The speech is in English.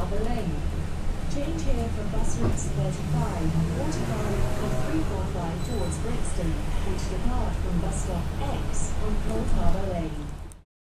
Coldharbour Lane. Change here for bus routes 35, 45 and 345 towards Brixton, which depart from bus stop X on Coldharbour Lane.